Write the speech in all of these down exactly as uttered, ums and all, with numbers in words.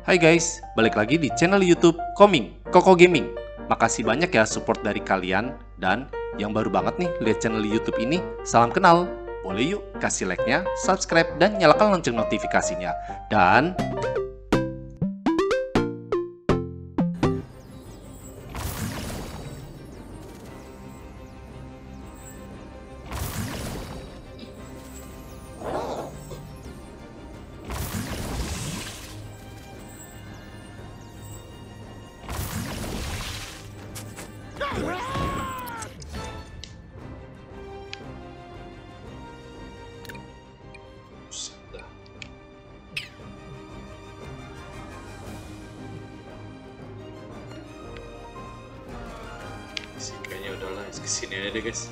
Hai guys, balik lagi di channel YouTube Koming, Koko Gaming. Makasih banyak ya support dari kalian. Dan yang baru banget nih lihat channel YouTube ini, salam kenal. Boleh yuk kasih like-nya, subscribe, dan nyalakan lonceng notifikasinya. Dan kayaknya udahlah kesini aja deh guys.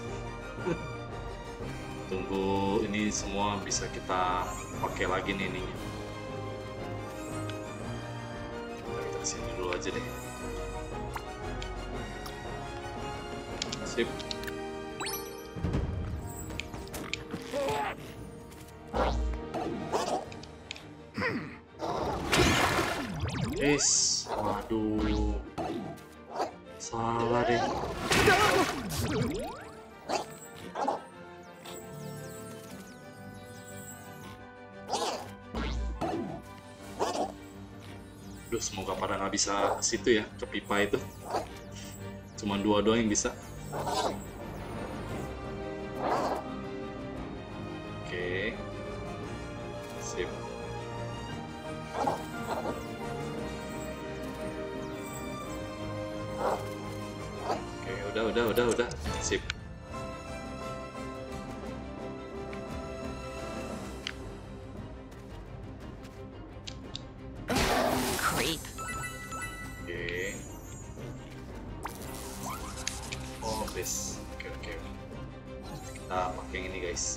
Tunggu ini semua bisa kita pakai lagi nih ininya. Kita kesini dulu aja deh. Sip. Guys, waduh, salah deh. Duh, semoga pada nggak bisa ke situ ya, ke pipa itu. Cuma dua doang yang bisa. Oke, sip. Oke, udah, udah, udah, udah, sip. Creep. Oke. Oh, best. Oke, oke. Kita pakai yang ini guys.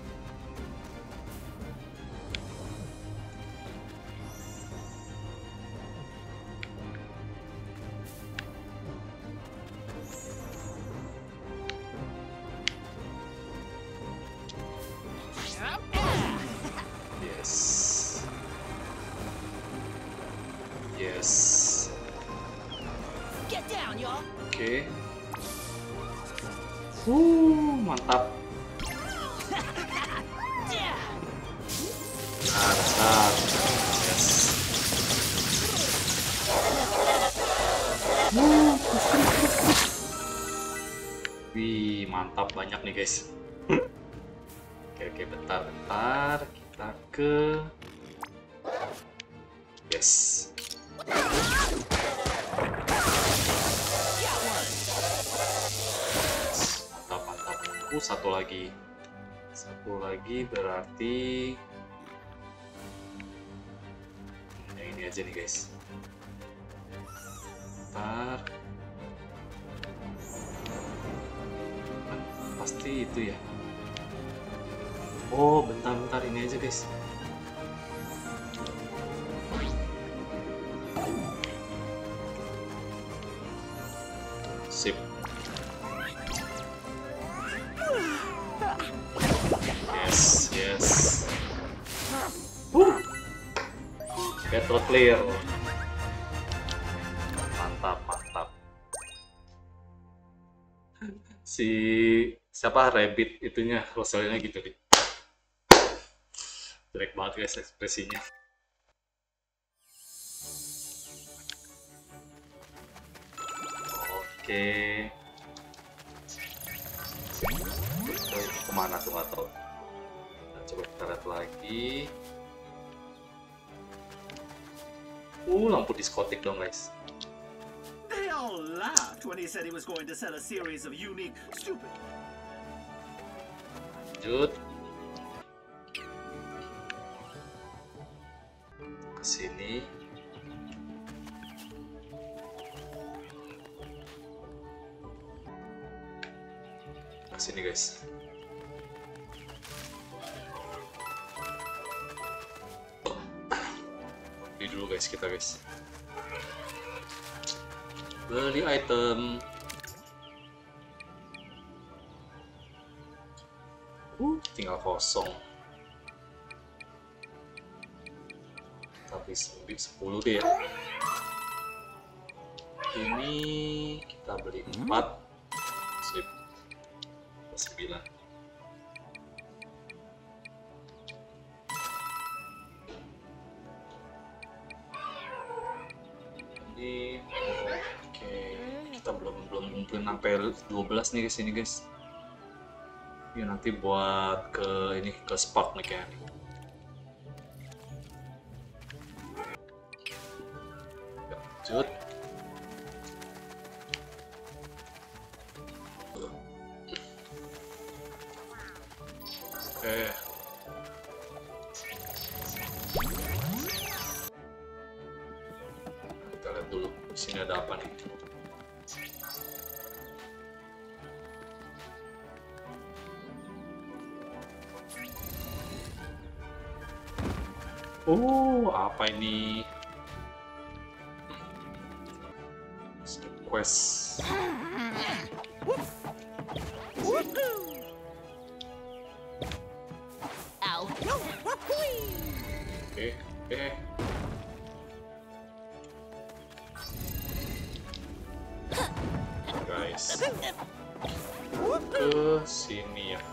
Yes. Yes. Get down, y'all. Oke. Uh, mantap. Mantap. Yes. Wih, mantap banyak nih guys. Oke, oke, bentar, bentar. Kita ke yes. Mantap, mantap. Uh, satu lagi. Satu lagi berarti yang ini aja nih guys. Bentar. Kan pasti itu ya. Oh, bentar-bentar ini aja guys. Sip. Yes, yes. Uh. Battle clear. Mantap, mantap. Si siapa Rabbit itunya Rosalina gitu deh. Jelek banget guys ekspresinya. Oke. Oh, ini kemana tuh nggak tahu. Nah, coba kita lihat lagi. Uh, lampu diskotik dong guys. They all laughed when he said he was going to sell a series of unique, stupid. Lanjut. Ke sini. Ke sini guys. Beli dulu guys kita guys. Beli item. Uh, tinggal kosong. kali sepuluh deh ya. Ini kita beli empat. Sip. sembilan. Ini oke, kita belum belum ngumpulin sampai dua belas nih guys ini guys. Ya nanti buat ke ini ke spark nih kayaknya. Lanjut. Oke. Kita lihat dulu di sini ada apa nih. Oh, apa ini? Skip quest. Ow. Oke, oke. Guys, ke sini ya.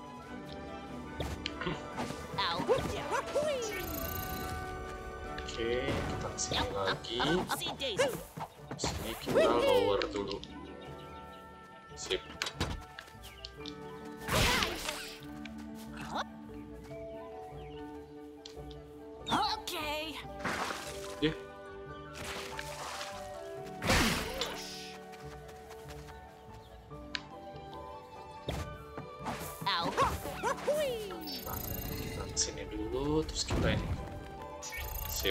Ow. Oke, kita kesini lagi. See Daisy. Sini kita lower dulu. Sip. Okay. Ya. Ow. Nah, kita kesini dulu, terus kita ini. Sip.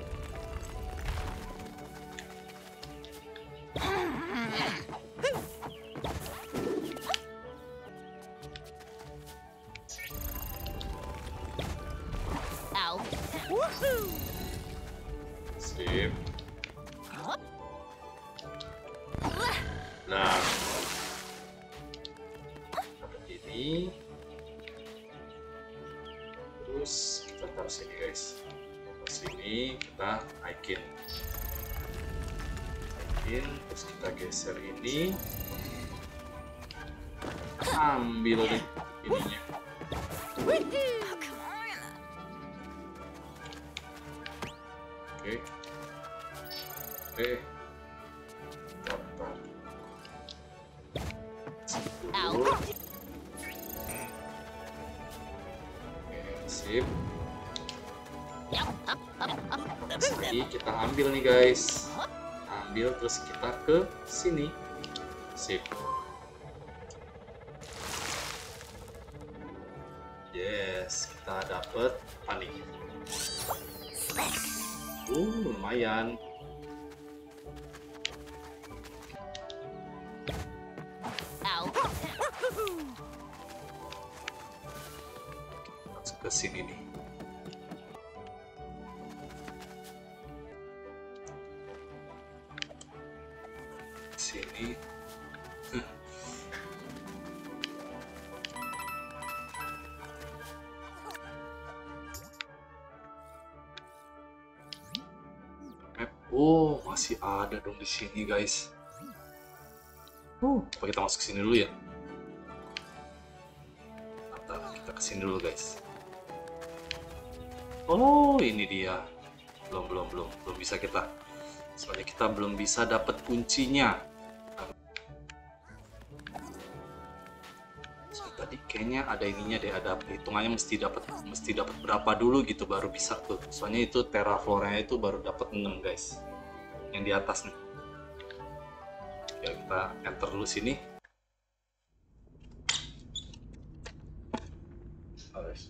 Ow. Sip. Nah, dapat ini. Terus kita taruh sini guys. Taruh sini kita naikin. Naikin, terus kita geser ini. Ambil deh ininya. Oh, come on. Oke. Oke. Dapat. Ow. Oke, sip. Yep. Up, up, up. Jadi kita ambil nih guys. Ambil terus kita ke sini. Sip. Yes, kita dapet panik. Uh, lumayan. Ow. Masuk ke sini nih. Sini. Map. Oh, masih ada dong di sini, guys. Oh, apa kita masuk sini dulu ya? Atau kita kesini dulu, guys. Oh, ini dia. Belum, belum, belum, belum bisa kita. Soalnya kita belum bisa dapat kuncinya. So, tadi kayaknya ada ininya deh, ada perhitungannya mesti dapat, mesti dapat berapa dulu gitu baru bisa tuh. Soalnya itu terafloranya itu baru dapat enam guys. Yang di atas nih. Ya kita enter dulu sini. Harus.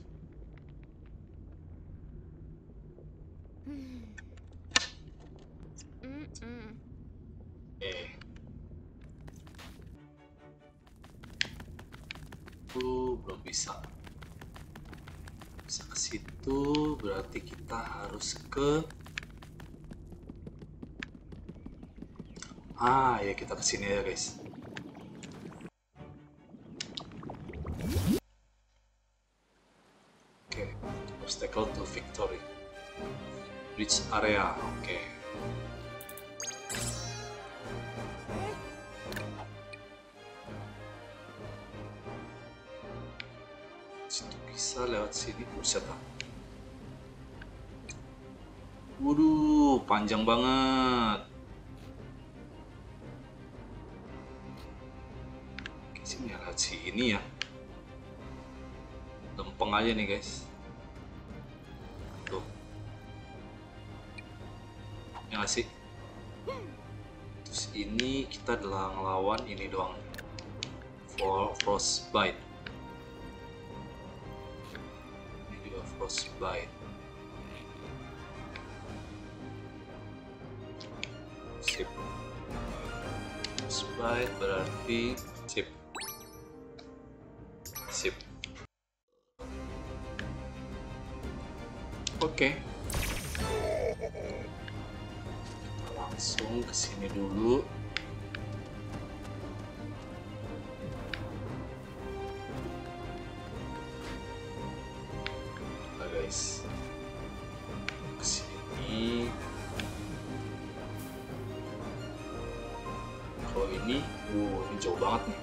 Mm-mm. Eh. Uh, belum bisa. Bisa ke situ, berarti kita harus ke. Ah, ya kita ke sini ya, guys. Oke, obstacle to victory. Bridge area, oke. Situ bisa lewat sini, buset ah. Waduh, panjang banget. Oke, sini lewat sini ya. Lempeng aja nih guys. Tuh. Ya nggak sih? Terus ini kita adalah ngelawan ini doang. For Frostbite. Ini juga Frostbite. Sip. Frostbite berarti sip. Sip. Oke. Langsung ke sini dulu. Nah, guys. Ke sini. Kalau ini, uh, ini jauh banget nih.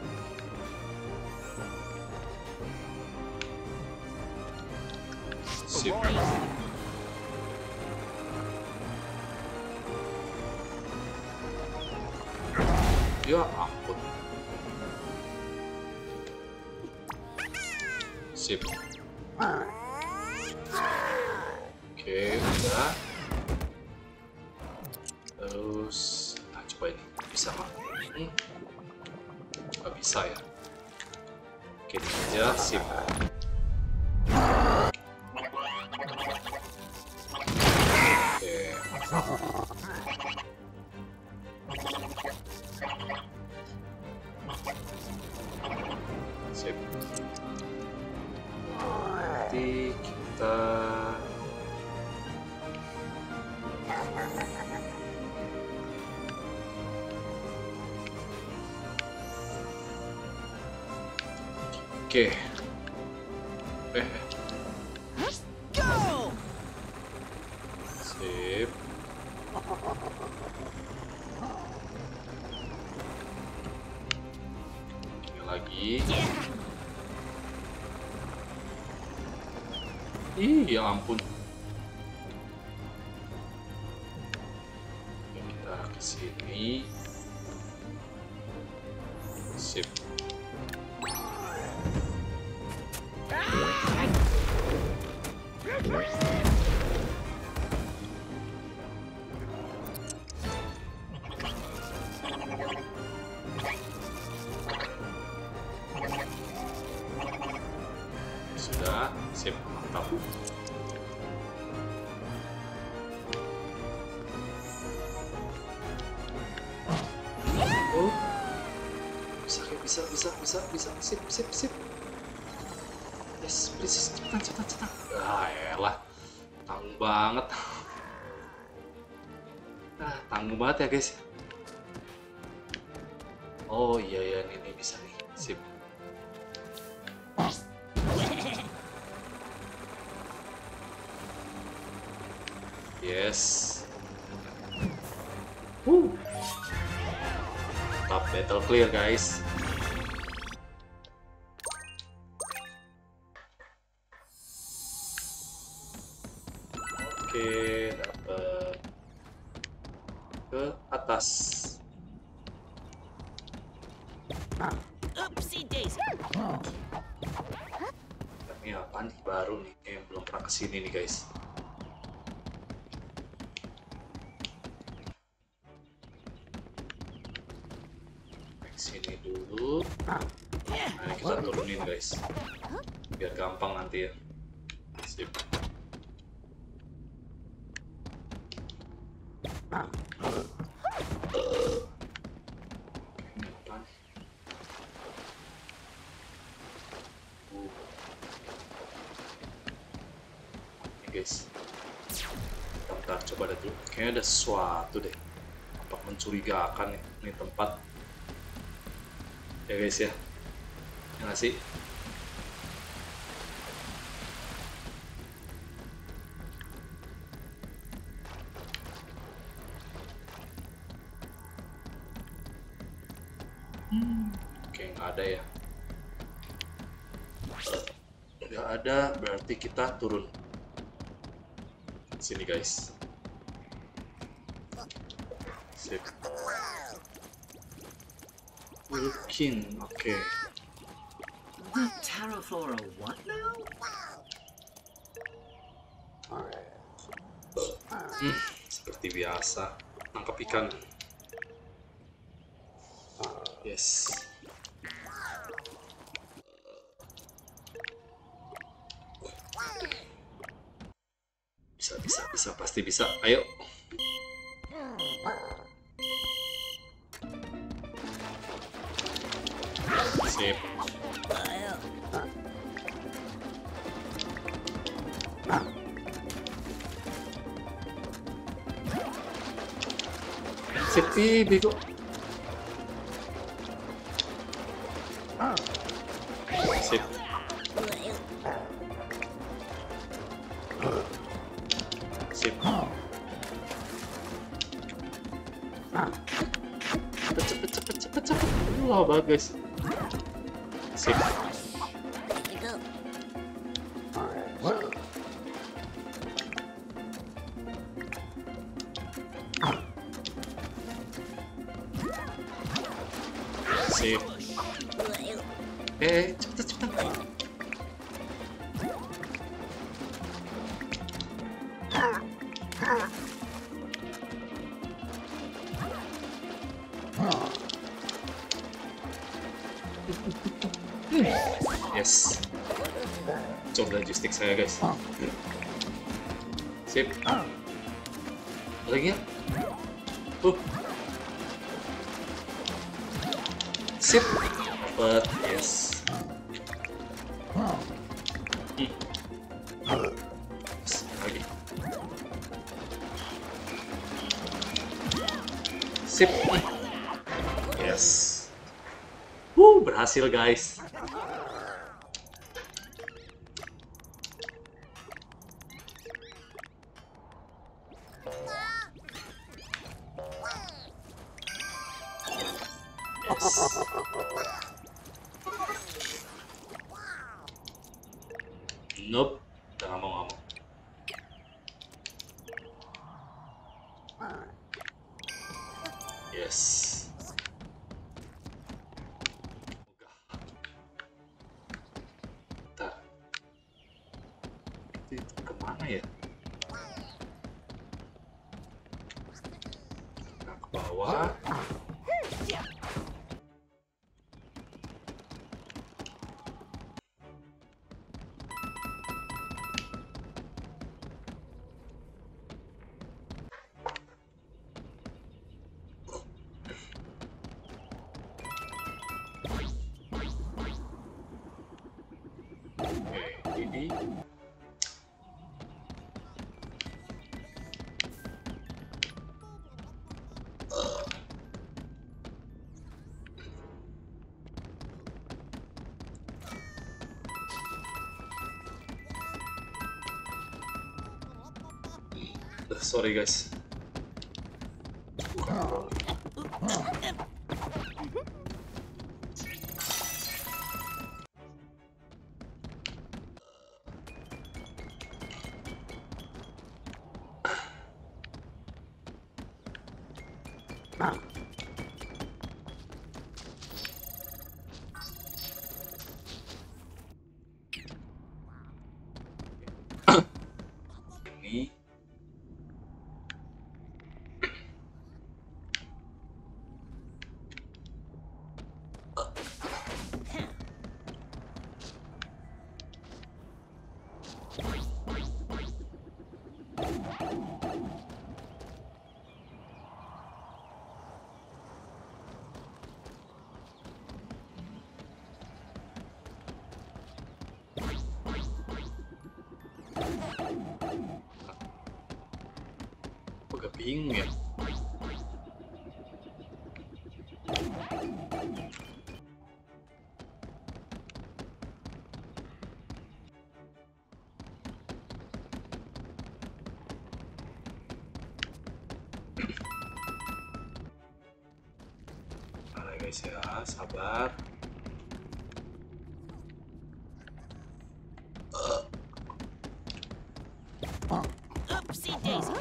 Sip. Ya ampun. Sip. Oke, udah. Terus, nah coba ini bisa nggak? Hmm. Nggak bisa ya. Oke, ini aja. Sip. Sip. Nanti kita oke. Eh. Sip. Ini lagi. Ih, ya ampun. Oke, kita ke sini. Sip. Sudah, sip, mantap. Oh, bisa, bisa, bisa, bisa, bisa, sip, sip, sip. Yes, please, cepetan, cepetan, cepetan. Ah, elah, tanggung banget. Ah, tanggung banget ya guys. Oh iya ya, ini, ini bisa nih, sip. Yes. Woo. Top battle clear guys. Oke, dapat ke atas. Oopsie daisy. Ini apaan nih baru nih yang belum pernah kesini nih guys. Sini dulu. Nah, ini kita turunin guys, biar gampang nanti ya. Sip. Ini apa nih? Uh. Ini guys. Bentar, coba lihat dulu. Kayaknya ada sesuatu deh. Apa mencurigakan nih, ini tempat. Ya guys ya, ya nggak sih? Oke, nggak ada ya. Nggak ada, berarti kita turun. Sini guys. Sip. Wilkin, oke. The Terraflora what now? Hmm, seperti biasa, nangkap ikan. Yes. Bisa, bisa, bisa, pasti bisa. Ayo. Sip. Sip, ih, bego. Sip. Sip. Cepet, cepet, cepet, cepet, cepet. Wah, bagus. Sip. Sip. Eh, cepet, cepet. Yes. Coba joystick saya guys. Sip. Lagi ya? Uh. Sip. Dapat. Yes. Hmm. Yes. Lagi. Sip. Yes. Wuh, berhasil guys. Nope, udah nggak mau nggak mau. Yes. Enggak. Bentar. Itu kemana ya? Nah, ke bawah. Oke, ini sorry guys. Ini agak bingung ya. Mana guys ya, sabar. Oopsie daisy.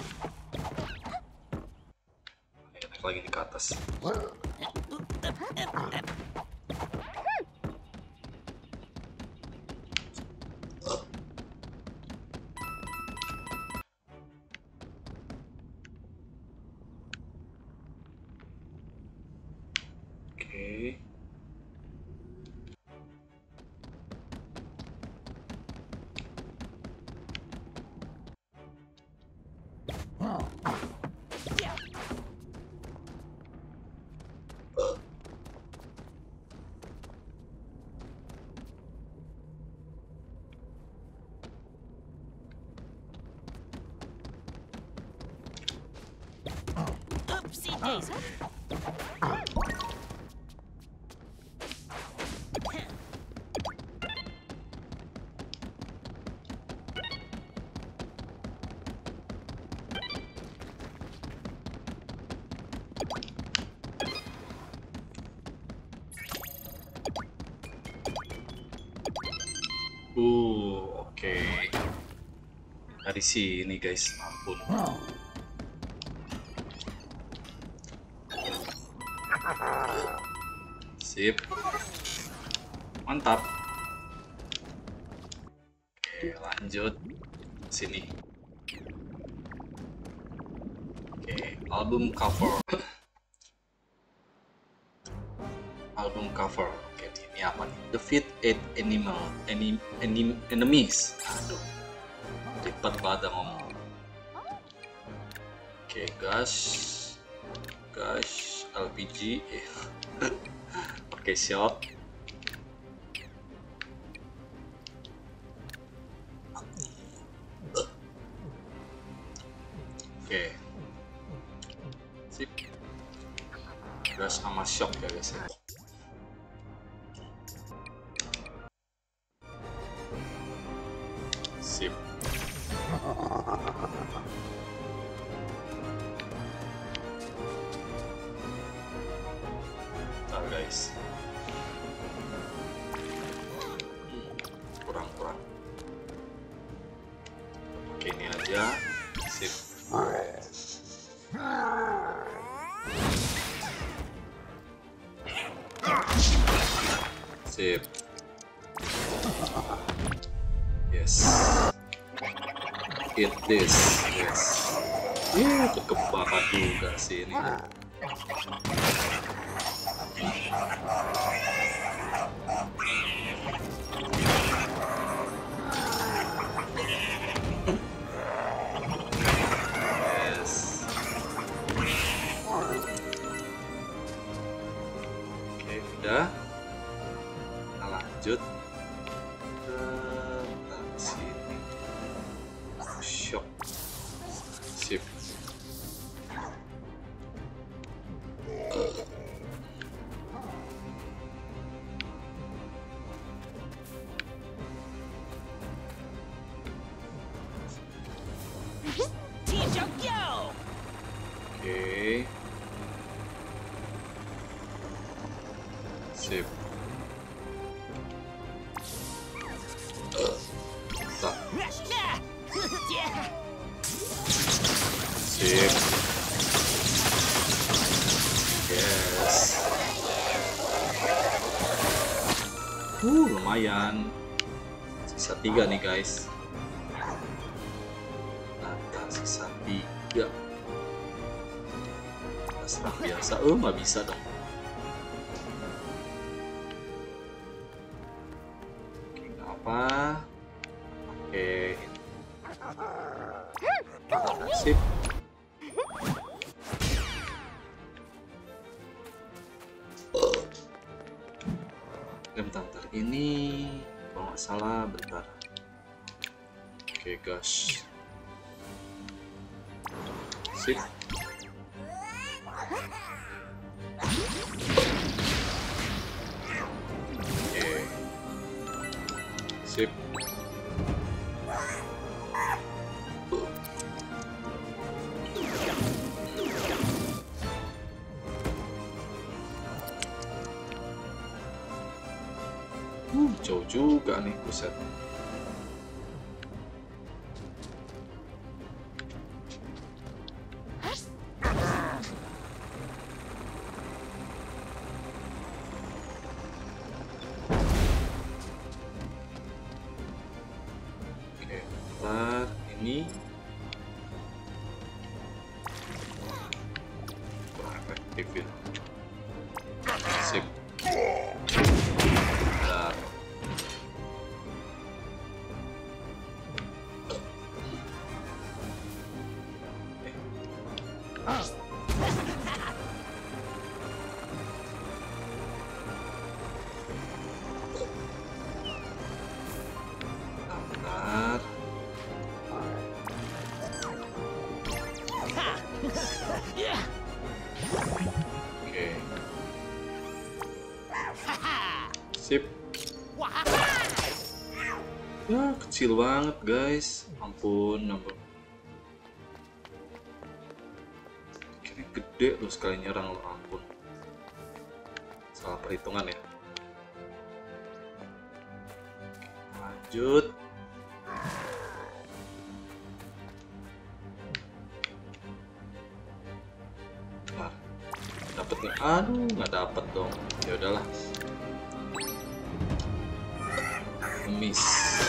Ayo, naik lagi nih ke atas. Oke. Oopsie daisy. Uh, oke. Dari sini guys, ampun. Sip. Mantap. Oke, lanjut sini. Oke, album cover. Album cover. Oke, ini apa nih? Defeat eight animal anim, anim, enemies. Aduh. Ribet banget ngomong. Oke, gas. Gas, L P G. Oke, shot. Oke. Sip. Gas sama shock ya guys ya. Sip. Bentar guys. Kurang-kurang. Oke, ini aja. Sip. Sip. Yes. Eat this. Yes. Uh, kebakar juga sih ini. Yes. Oke, udah. Kita lanjut ke sini. Shock. Sip. Team Tokyo. Oke. Sip. Tak. Yeah. Yeah. Sip. Yes. Uh, lumayan. Sisa tiga nih guys. Nah, sisa tiga. Serang biasa. Oh, nggak bisa dong. Oke, nggak apa. Oke. Sip. Bentar, bentar. Ini kalau nggak salah, bentar. Oke, gas. Sip. Oke. Sip. Uh, jauh juga nih, buset. Oke, ntar ini kurang efektif ya. Sip. Bentar. Bentar. Yeah. Oke. Sip. Ya, kecil banget, guys. Ampun, ampun. Kira gede loh sekali nyerang loh, ampun. Salah perhitungan ya. Lanjut. Nah, dapet nih. Aduh, nggak dapet dong. Ya udahlah. Miss.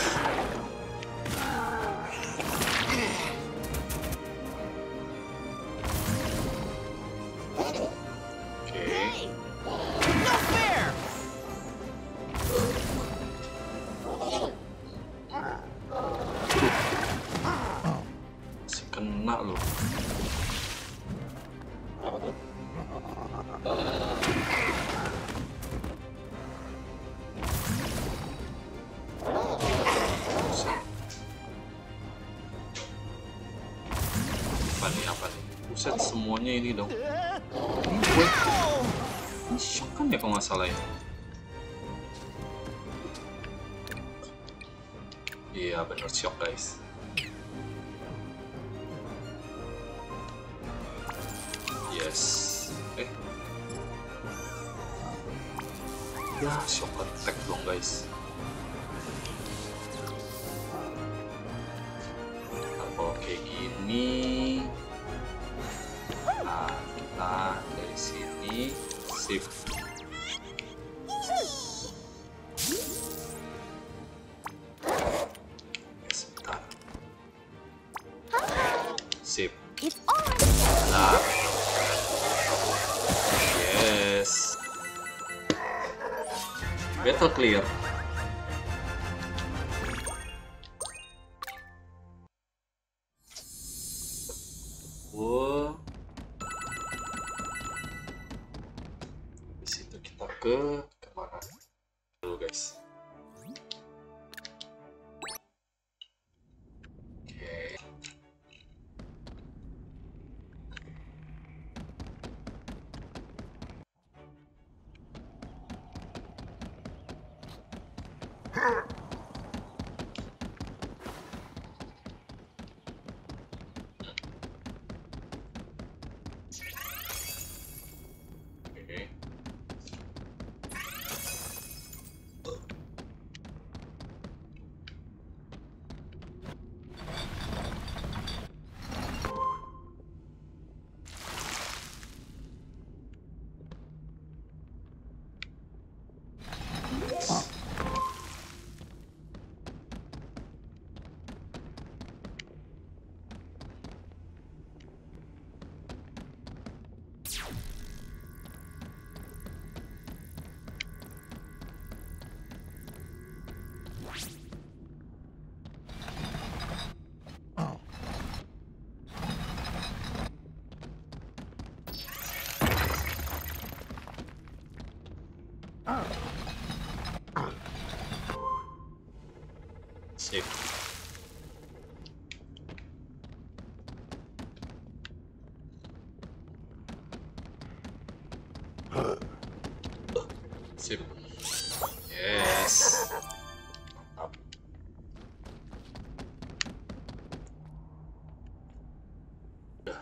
Oke. Hey! No fair! Masih kena loh. Apa nih, apa nih? Buset, semuanya ini dong. Wait, ini shock kan ya kalau nggak salah ya? Iya, bener shock, guys. Yes. Eh. Ya, shock attack dong, guys. Kalau kayak gini, nah kita dari sini sip. Sebentar. Sip. It's on. Nah. Yes. Battle clear. Wow. Di situ kita ke kemana dulu, guys? Oke. Oke. Sip. Sip. Yes. Mantap. Udah.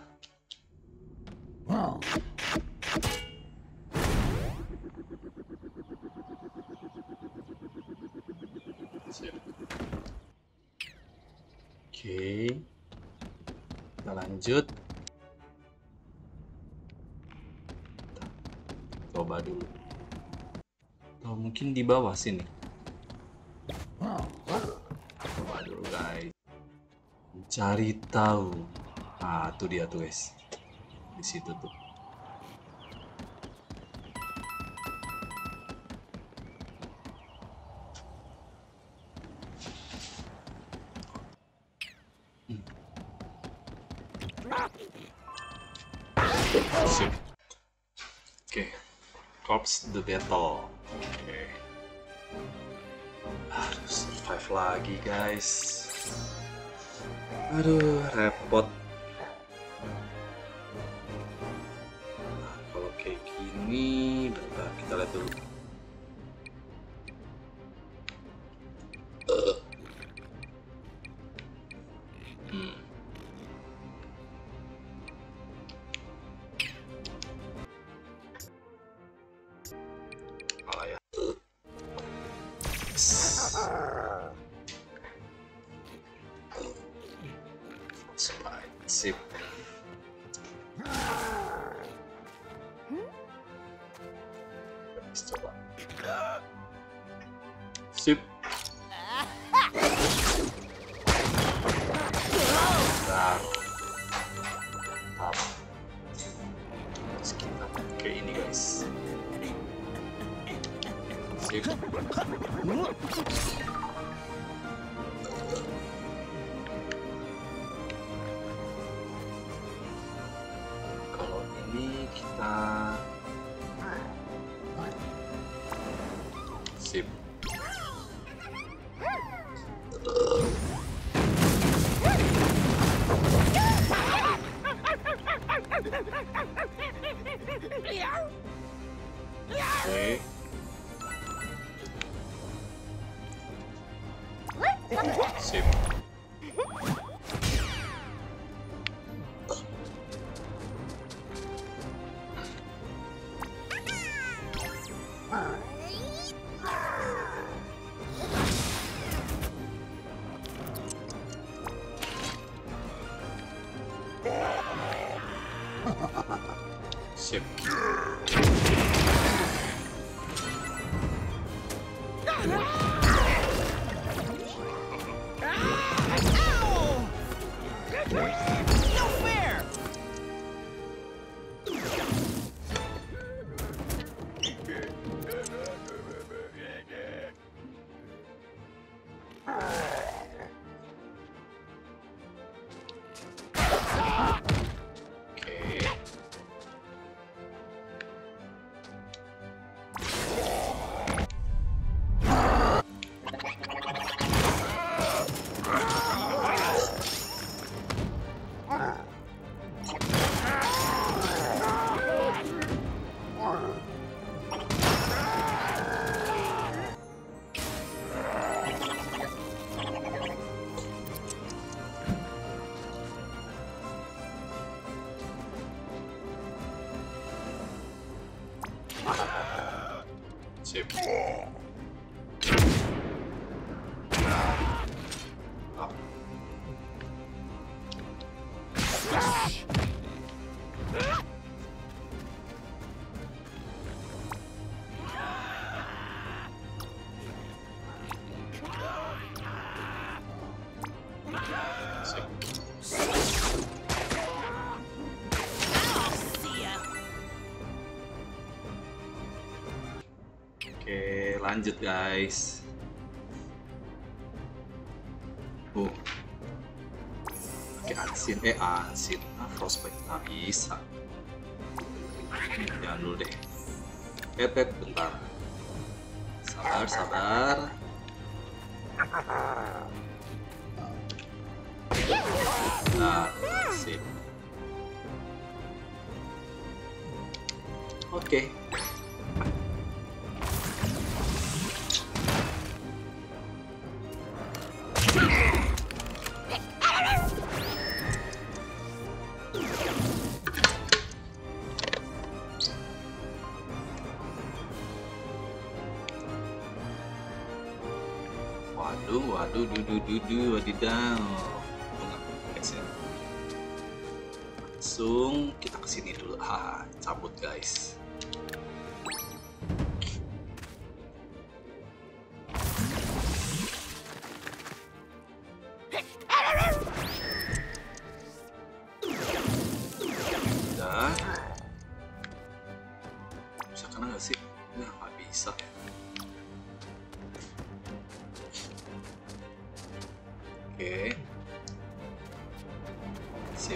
Oke, kita lanjut. Coba dulu. Oh, mungkin di bawah sini. Coba dulu guys. Cari tahu. Ah, tuh dia tuh guys. Di situ tuh. Sip. Oke, Corpse the Battle. Oke, aduh, survive lagi guys. Aduh, repot. Nah, kalau kayak gini, bentar kita lihat dulu. Uh. Hmm. Malah ya. Sip. Let's coba. Sip. Bentar. Tap. Terus kita pakai ini guys. Sip. Kalau ini kita sip. Oke. Sip. Sip. No fair! Oke. Sip. Up. Sip. Oke, lanjut guys. Oh, oke, ansin, eh ansin, ah, frostbite nggak bisa. Jangan dulu deh. Eh, eh, bentar. Sabar, sabar. Nah, sip. Oke. Waduh, waduh, dudu, dudu, wadidaw. langsung kita kesini dulu. Haha, cabut guys. Udah. Bisa kena nggak sih? Nah, nggak bisa. Oke. Sip.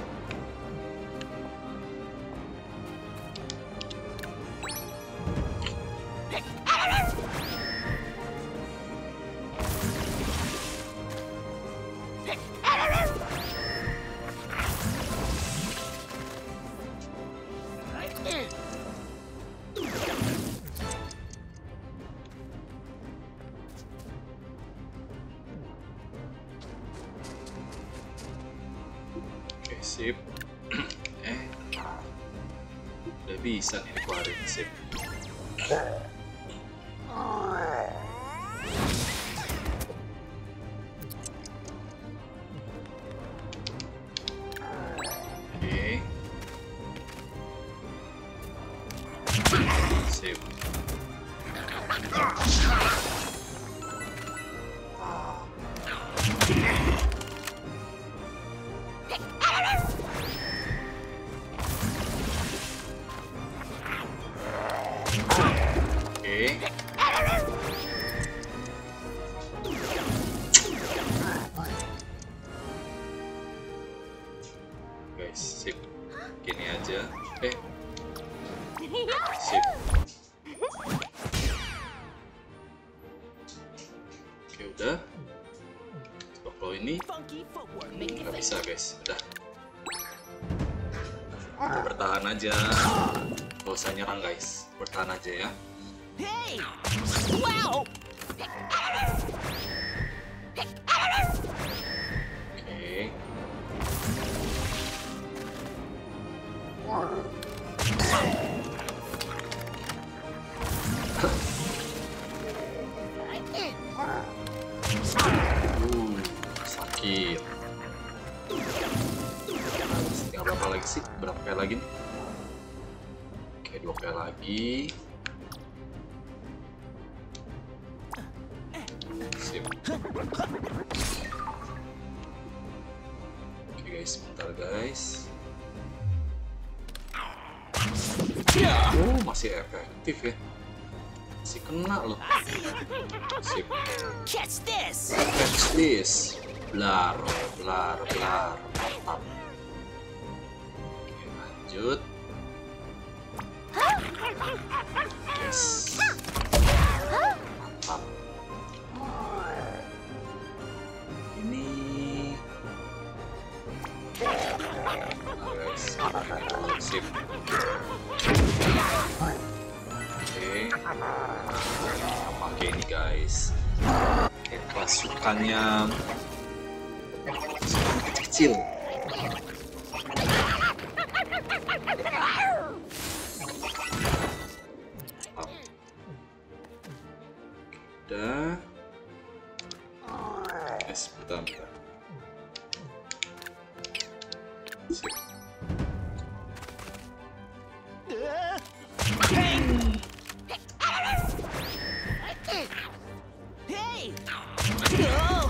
Oke, sip. Eh, udah bisa nih dikeluarin, sip. Oke. Sip. Oke. Guys, sip. Gini aja. Eh. Sip. Oke, udah. Coba kalau ini Funky footwork. nggak bisa guys. Udah. Udah bertahan aja. Gak usah nyerang guys. Bertahan aja ya. Hey! Wow! Oke. Uh, sakit. Tinggal berapa lagi sih? Berapa kali lagi nih? Oke, dua kali lagi. Sip. Oke guys, sebentar guys. Oh, masih efektif ya. Masih kena loh. Sip. Catch this! Catch this. Blar, blar, blar. Mantap. Oke, lanjut. Yes. Mantap. Ini. Nah, guys. Sip. Oke. Pakai ini guys. Oke, pasukannya kecil. Udah. Yes, bentar, bentar. Sip. Hey! Go!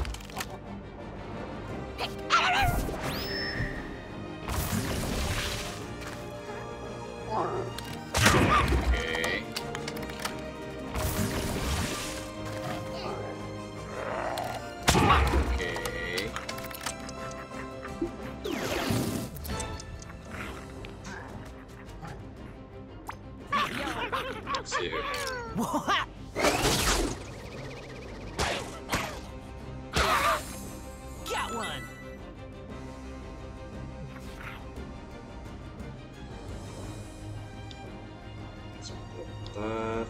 Oke. Oke. Sip. What? Got one! Sebentar.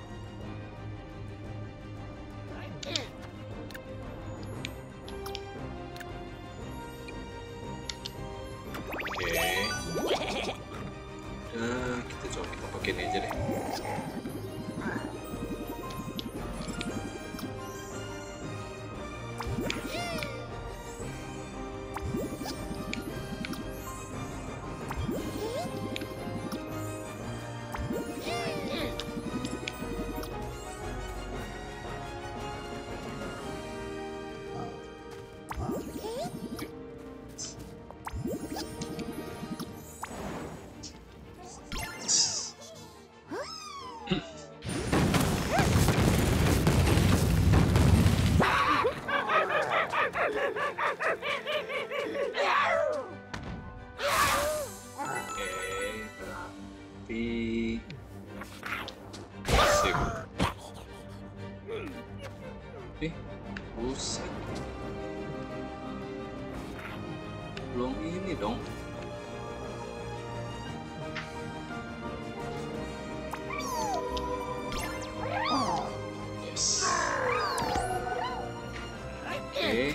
Oke. Udah, kita coba kita pakai ini aja deh. skip. Ih, buset. Belum ini dong. Yes. Oke.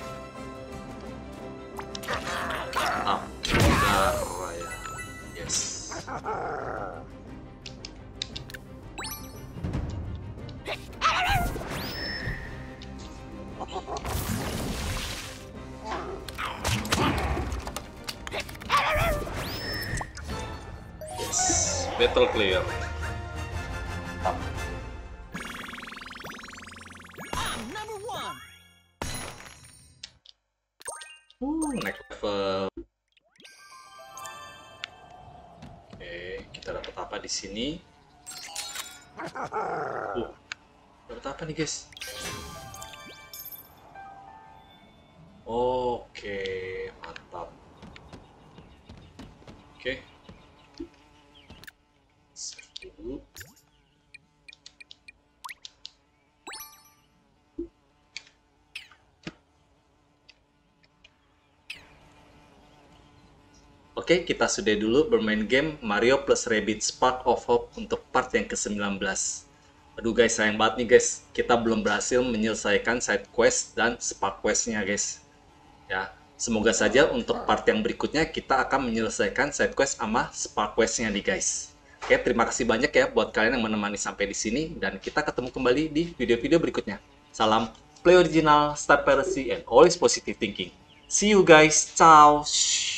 Ah, darah ya. Yes. Yes. Battle clear. I'm number one. Uh, next level. Oke, kita dapat apa di sini? Uh, dapat apa nih, guys? Oke, mantap. Oke. Save dulu. Oke, kita sudah dulu bermain game Mario plus Rabbids Spark of Hope untuk part yang ke sembilan belas. Aduh guys, sayang banget nih guys, kita belum berhasil menyelesaikan side quest dan spark quest-nya guys. Ya, semoga saja untuk part yang berikutnya kita akan menyelesaikan side quest sama spark quest-nya nih guys. Oke, terima kasih banyak ya buat kalian yang menemani sampai di sini, dan kita ketemu kembali di video-video berikutnya. Salam play original, start piracy, and always positive thinking. See you guys, ciao.